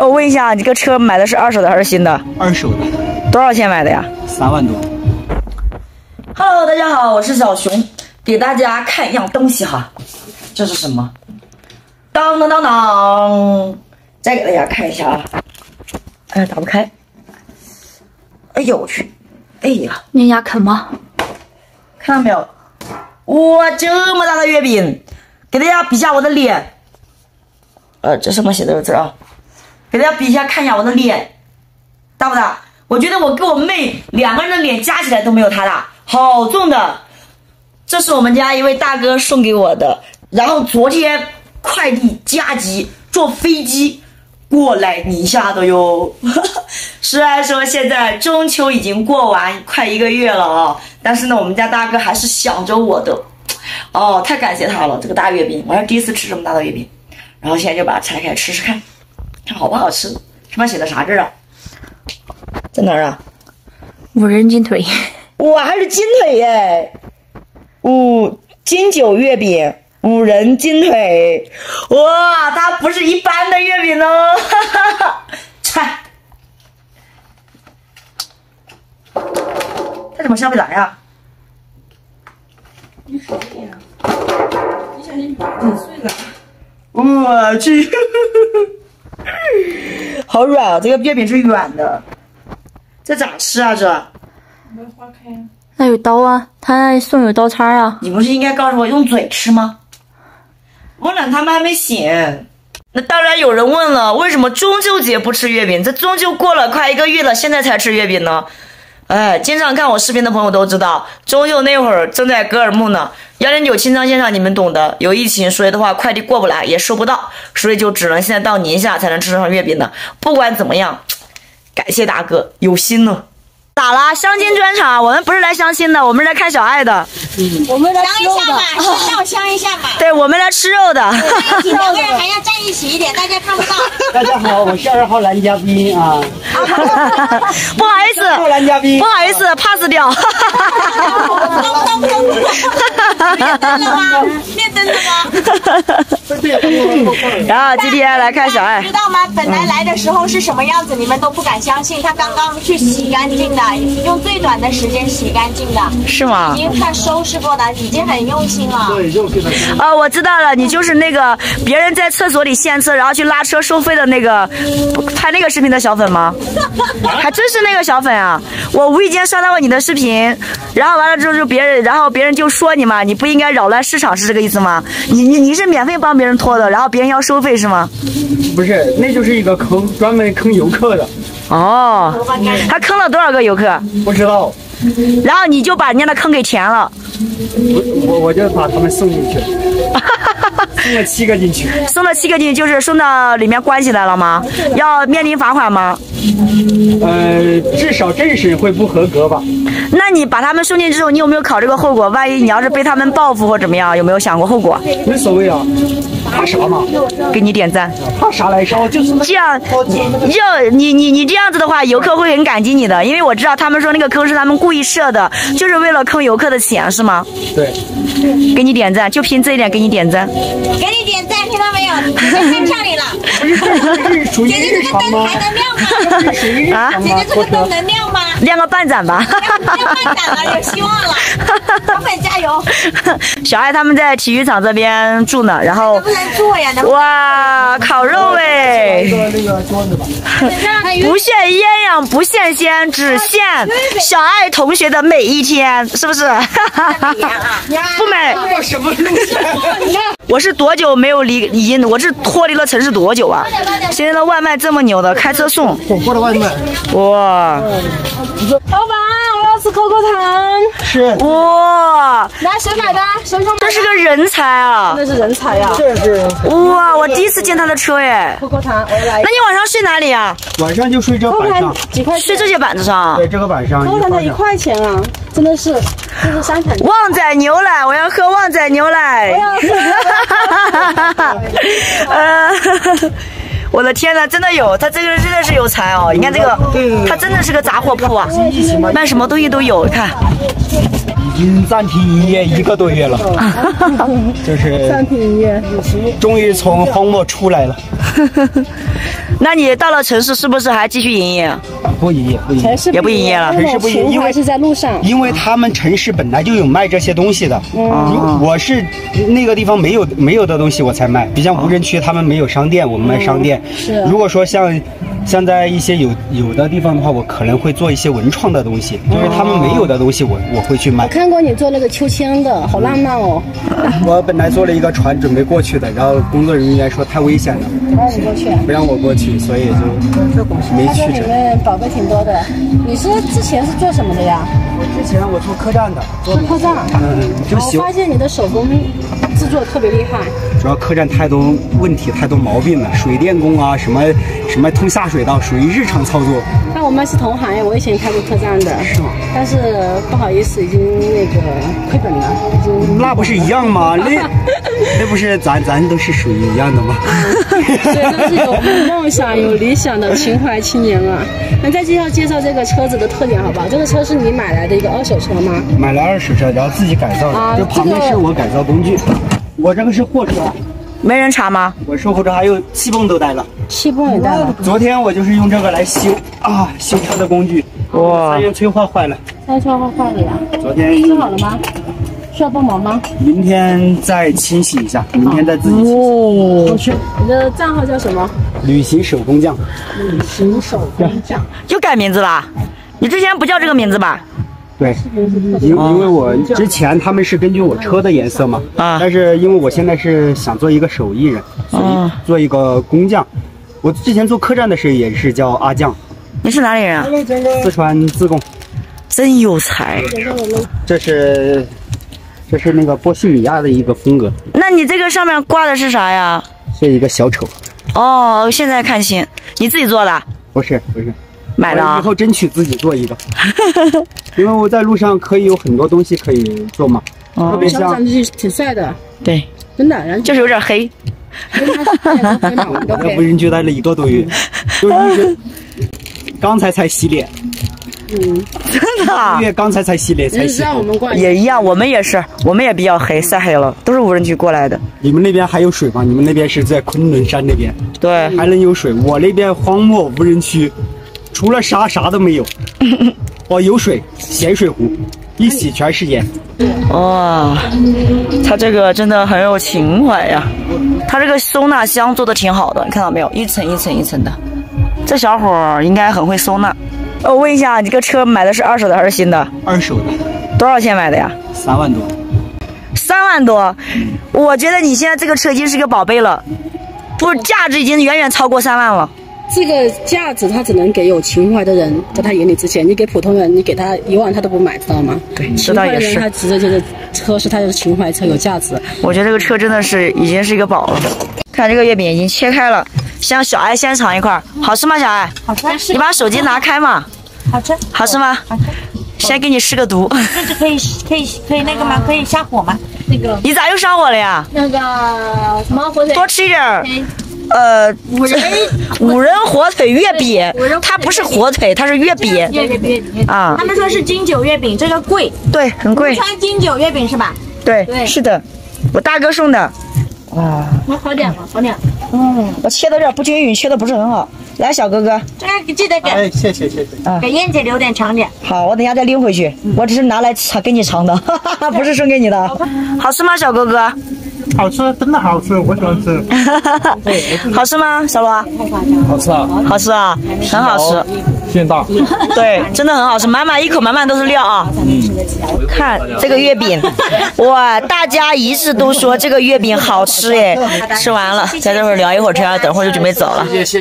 我问一下，你这个车买的是二手的还是新的？ 二手的。 多少钱买的呀 ？3万多。 Hello， 大家好，我是小熊，给大家看一样东西哈。这是什么？当当当当！再给大家看一下啊。哎，打不开。哎呦我去！哎呀， 你家啃吗？ 看到没有？哇，这么大的月饼！给大家比一下我的脸。这上面写的有字啊。给大家比一下，看一下我的脸，大不大？我觉得我跟我妹2个人的脸加起来都没有她大，好重的。这是我们家一位大哥送给我的，然后昨天快递加急，坐飞机过来宁夏的哟。虽然说现在中秋已经过完快1个月了啊，但是呢，我们家大哥还是想着我的。哦，太感谢他了！这个大月饼，我还是第一次吃这么大的月饼。然后现在就把它拆开吃吃看，看好不好吃。上面写的啥字啊？在哪儿啊 ？5人金腿。 哇，还是金腿耶！金九月饼，5人金腿。哇，它不是一般的月饼哦！哈哈哈，拆。它怎么下不来呀？ 你手里呀？你小心整碎了。 我去，好软啊！这个月饼是软的，这咋吃啊？这没划开啊？ 那有刀啊，他送有刀叉啊。 你不是应该告诉我用嘴吃吗？问了他们还没醒。那当然有人问了，为什么中秋节不吃月饼？这中秋过了快1个月了，现在才吃月饼呢？哎，经常看我视频的朋友都知道，中秋那会儿正在格尔木呢，109清仓线上你们懂的，有疫情，所以的话快递过不来，也收不到，所以就只能现在到宁夏才能吃上月饼的。不管怎么样，感谢大哥有心呢。咋啦？相亲专场，我们不是来相亲的，我们是来看小爱的。 我们来吃肉的，先让香一下嘛。 对，我们来吃肉的。 2个人还要站一起一点，大家看不到。 大家好，我是2号男嘉宾啊。 不好意思， 男嘉宾， 不好意思 ，pass 掉。 灯，灭灯了吗？灭灯了吗？ 然后今天来看小爱， 知道吗？本来来的时候是什么样子，你们都不敢相信。他刚刚去洗干净的，用最短的时间洗干净的， 是吗？ 已经看收拾过的，已经很用心了。 对，用心的。 哦，我知道了，你就是那个别人在厕所里献车，然后去拉车收费的那个拍那个视频的小粉吗？还真是那个小粉啊！我无意间刷到过你的视频，然后完了之后就别人就说你嘛，你不应该扰乱市场，是这个意思吗？你是免费帮别人拖的，然后别人要收费是吗？ 不是，那就是一个坑，专门坑游客的。 哦，他坑了多少个游客？ 不知道。 然后你就把人家的坑给填了。 我就把他们送进去了。送了7个进去。 送了7个进去，就是送到里面关起来了吗？要面临罚款吗？ 至少政审会不合格吧。 那你把他们送进之后，你有没有考虑过后果？万一你要是被他们报复或怎么样，有没有想过后果？ 没所谓啊，怕啥嘛？ 给你点赞。 怕啥来啥，就是这样，你这样子的话，游客会很感激你的，因为我知道他们说那个坑是他们故意设的，就是为了坑游客的钱，是吗？ 对。 给你点赞，就凭这一点给你点赞。 给你点赞，听到没有？姐姐看上你了。 不是，这是属于日常吗？ 还能亮吗？ 属于日常吗？ 姐姐这个灯能亮吗？ 亮个半盏吧。 亮半盏了，有希望了。小粉加油！ 小爱他们在体育场这边住呢，然后能不能坐呀？ 哇，烤肉哎！ 那个桌子吧。 不限鸳鸯不限仙，只限小爱同学的每一天，是不是？不美。 什么路线？ 我是多久没有离我是脱离了城市多久啊？现在的外卖这么牛的，开车送火锅的外卖。 哇！ 老板，我要吃可可糖。 是。 哇！ 来，谁买的？谁买的？ 这是个人才啊！ 真的是人才呀！ 这是。 哇！我第一次见他的车哎。 可可糖，我来。 那你晚上睡哪里啊？ 晚上就睡这板上。 几块钱？ 睡这些板子上？ 对，这个板上。 可可糖才1块钱啊！真的是，这是3层。 旺仔牛奶，我要喝旺仔牛奶。我的天哪，真的有，他这个人真的是有才哦！你看这个，他真的是个杂货铺啊，卖什么东西都有。你看， 经暂停营业1个多月了，就是暂停营业。 终于从荒漠出来了。 那你到了城市是不是还继续营业？ 不营业，不营业。 也不营业了， 城市不营业，因为是在路上。 因为他们城市本来就有卖这些东西的，我是那个地方没有的东西我才卖。比像无人区，他们没有商店，我们卖商店。 是。 如果说像在一些有的地方的话，我可能会做一些文创的东西，就是他们没有的东西我会去卖。 我看过你做那个秋千的，好浪漫哦。 我本来做了一个船准备过去的，然后工作人员说太危险了，不让我过去，所以就没去成。 里面宝贝挺多的。你是之前是做什么的呀？ 之前我做客栈的， 做客栈。 就我发现你的手工制作特别厉害。 主要客栈太多问题，太多毛病了，水电工啊，什么通下水道，属于日常操作。 那我们是同行业，我以前开过客栈的， 是吗？ 但是不好意思，已经那个亏本了，已经。 那不是一样吗？那不是咱都是属于一样的吗？ 对，都是有梦想、有理想的情怀青年嘛。那再介绍这个车子的特点好不好？这个车是你买来的一个2手车吗？ 买了2手车，然后自己改造的。这旁边是我改造工具。我这个是货车。 没人查吗？ 我售后车还有气泵都带了。 气泵也带了。 昨天我就是用这个来修车的工具。哇！3元催化坏了。 3元催化坏了呀？ 昨天修好了吗？需要帮忙吗？ 明天再清洗一下，明天再自己清洗。 我去，你的账号叫什么？ 旅行手工匠。 旅行手工匠。 又改名字了？你之前不叫这个名字吧？ 对，因为我之前他们是根据我车的颜色嘛，但是因为我现在是想做一个手艺人，所以做一个工匠。我之前做客栈的时候也是叫阿匠。 你是哪里人啊？ 四川自贡。 真有才。 这是那个波西米亚的一个风格。 那你这个上面挂的是啥呀？ 是一个小丑。 哦，现在看清，你自己做的？ 不是。 买的。 以后争取自己做一个，因为我在路上可以有很多东西可以做嘛，特别像挺帅的， 对， 真的，然后就是有点黑。 我在无人区待了1个多月，就一直刚才洗脸。 真的？ 因为刚才洗脸才洗。 也一样，我们也是，我们也比较黑，晒黑了，都是无人区过来的。 你们那边还有水吗？你们那边是在昆仑山那边？ 对， 还能有水。我那边荒漠无人区，除了沙啥都没有。有水，咸水湖，一洗全是盐。 哇，他这个真的很有情怀呀！他这个收纳箱做的挺好的，你看到没有？一层一层一层的，这小伙应该很会收纳。我问一下，你这个车买的是2手的还是新的 ？2手的。 多少钱买的呀 ？3万多。 3万多，我觉得你现在这个车已经是个宝贝了，不是价值已经远远超过3万了。 这个价值他只能给有情怀的人，在他眼里值钱。你给普通人，你给他1万他都不买，知道吗？ 对，知道也是。 他值的就是车，是他的情怀车，有价值。 我觉得这个车真的是已经是一个宝了。看这个月饼已经切开了，像小爱先尝一块，好吃吗？小爱， 好吃。 你把手机拿开嘛。 好吃。 好吃吗？ 好吃。 先给你试个毒。 这是可以那个吗？可以下火吗？ 那个。 你咋又上火了呀？ 那个什么火腿。 多吃一点。五仁火腿月饼，它不是火腿，它是月饼啊。 他们说是金九月饼，这个贵， 对，很贵。 川金九月饼是吧？ 对，是的，我大哥送的。哇， 我好点了，好点。 我切的有点不均匀，切的不是很好。来，小哥哥， 这个记得给。 哎，谢谢。 给燕姐留点长点。 好，我等下再拎回去。我只是拿来给你尝的，不是送给你的。好吃吗，小哥哥？ 好吃，真的好吃，我喜欢吃。 好吃吗，小罗？ 好吃啊！ 好吃啊，很好吃。 馅大。 对，真的很好吃，满满一口满满都是料啊。看这个月饼，哇，大家一致都说这个月饼好吃哎。吃完了，在这会儿聊一会儿天，等会儿就准备走了。